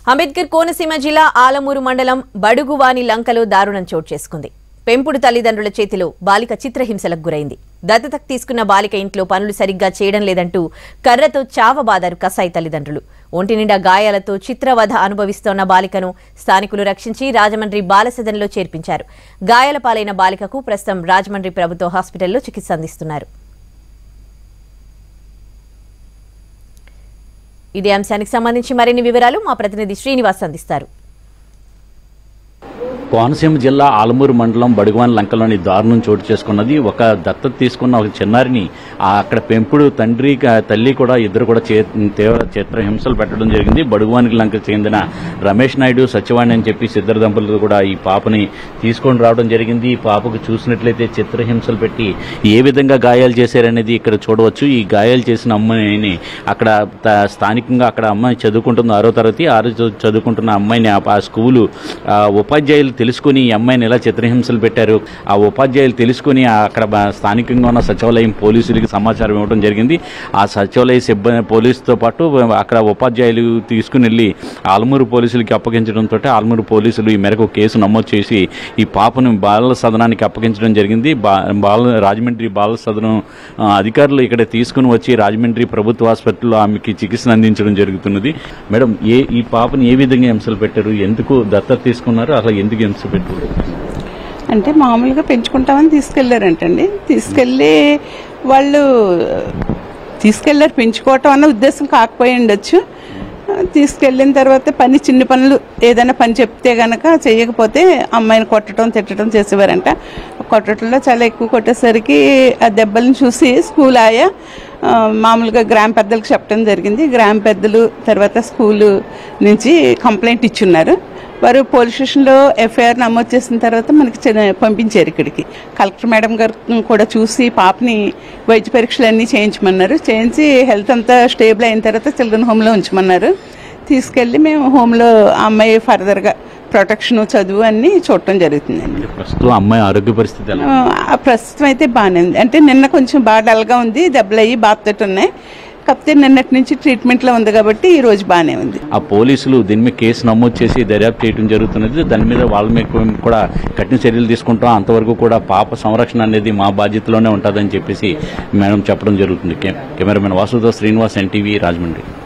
అంబేద్కర్ కోనసీమ జిల్లా ఆలమూరు మండలం బడుగువాని లంకలో దారుణం చోటు చేసుకుంది. పెంపుడు తల్లిదండ్రుల చేతిలో బాలిక చిత్రహింసలకు గురైంది. దత్తతకు తీసుకున్న బాలిక ఇంట్లో పనులు సరిగ్గా చేయడం లేదంటూ కర్రతో చావబాదారు కసాయి తల్లిదండ్రులు. ఒంటి నిండా గాయాలతో చిత్రవధ అనుభవిస్తోన్న బాలికను స్థానికులు రక్షించి రాజమండ్రి బాలసదన్లో చేర్పించారు. గాయాల పాలైన బాలికకు ప్రస్తుతం రాజమండ్రి ప్రభుత్వ హాస్పిటల్లో చికిత్స అందిస్తున్నారు. ఇదే అంశానికి సంబంధించి మరిన్ని వివరాలు మా ప్రతినిధి శ్రీనివాస్ అందిస్తారు. కోనసీమ జిల్లా ఆలమూరు మండలం బడుగువాని లంకలోని దారుణం చోటు చేసుకున్నది. ఒక దత్తత తీసుకున్న ఒక చిన్నారిని అక్కడ పెంపుడు తండ్రి తల్లి కూడా ఇద్దరు కూడా తీవ్ర చిత్రహింసలు పెట్టడం జరిగింది. బడుగువాని లంకకు చెందిన రమేష్ నాయుడు సత్యవాణి అని చెప్పి ఇద్దరు దంపతులు కూడా ఈ పాపని తీసుకొని రావడం జరిగింది. ఈ పాపకు చూసినట్లయితే చిత్రహింసలు పెట్టి ఏ విధంగా గాయాలు చేశారనేది ఇక్కడ చూడవచ్చు. ఈ గాయాలు చేసిన అమ్మాయిని అక్కడ స్థానికంగా అక్కడ అమ్మాయి చదువుకుంటుంది 6వ తరగతి చదువుకుంటున్న అమ్మాయిని ఆ స్కూలు ఉపాధ్యాయులు తెలుసుకుని ఈ అమ్మాయిని ఎలా చిత్రహింసలు పెట్టారు. ఆ ఉపాధ్యాయులు తెలుసుకుని అక్కడ స్థానికంగా ఉన్న సచివాలయం పోలీసులకి సమాచారం ఇవ్వడం జరిగింది. ఆ సచివాలయ సిబ్బంది పోలీసుతో పాటు అక్కడ ఉపాధ్యాయులు తీసుకుని వెళ్ళి ఆలమూరు పోలీసులకి అప్పగించడంతో ఆలమూరు పోలీసులు ఈ మేరకు కేసు నమోదు చేసి ఈ పాపను బాలల సదనానికి అప్పగించడం జరిగింది. రాజమండ్రి బాలల సదనం అధికారులు ఇక్కడ తీసుకుని వచ్చి రాజమండ్రి ప్రభుత్వ ఆసుపత్రిలో ఆమెకి చికిత్సను అందించడం జరుగుతున్నది. మేడం, ఈ పాపను ఏ విధంగా హింసలు పెట్టారు, ఎందుకు దత్తత తీసుకున్నారు, అసలు ఎందుకు హింస పెట్టారు? అంటే మామూలుగా పెంచుకుంటామని తీసుకెళ్లారంటండి. తీసుకెళ్లి వాళ్ళు తీసుకెళ్లారు, పెంచుకోవటం అన్న ఉద్దేశం కాకపోయి ఉండొచ్చు. తీసుకెళ్లిన తర్వాత చిన్న పనులు ఏదైనా పని చెప్తే గనక చేయకపోతే అమ్మాయిని కొట్టడం తిట్టడం చేసేవారంట. కొట్టడంలో చాలా ఎక్కువ కొట్టేసరికి ఆ దెబ్బలను చూసి స్కూల్ ఆయా మామూలుగా గ్రామ పెద్దలకు చెప్పడం జరిగింది. గ్రామ పెద్దలు తర్వాత స్కూలు నుంచి కంప్లైంట్ ఇచ్చున్నారు. వారు పోలీస్ స్టేషన్లో ఎఫ్ఐఆర్ నమోదు చేసిన తర్వాత మనకి పంపించారు ఇక్కడికి. కలెక్టర్ మేడం గారు కూడా చూసి పాపని వైద్య పరీక్షలు అన్నీ చేయించమన్నారు. చేయించి హెల్త్ అంతా స్టేబుల్ అయిన తర్వాత చిల్డ్రన్ హోమ్లో ఉంచమన్నారు. తీసుకెళ్ళి మేము హోమ్లో అమ్మాయి ఫర్దర్గా ప్రొటెక్షన్ చదువు అన్ని చూడటం జరుగుతుందండి. ప్రస్తుతం అమ్మాయి ఆరోగ్య పరిస్థితి ప్రస్తుతం అయితే బాగానే ఉంది. అంటే నిన్న కొంచెం బాగా డల్గా ఉంది, దెబ్బలు అయ్యి బాధతోటి ఉన్నాయి. కాకపోతే నిన్నటి నుంచి ట్రీట్మెంట్లో ఉంది కాబట్టి ఈ రోజు బాగానే ఉంది. ఆ పోలీసులు దీని మీద కేసు నమోదు చేసి దర్యాప్తు చేయడం జరుగుతున్నది. దాని మీద వాళ్ళ మీద కూడా కఠిన చర్యలు తీసుకుంటాం. అంతవరకు కూడా పాప సంరక్షణ అనేది మా బాధ్యతలోనే ఉంటుందని చెప్పేసి మేడం చెప్పడం జరుగుతుంది. కెమెరామెన్ వాసుతో శ్రీనివాస్, NTV, రాజమండ్రి.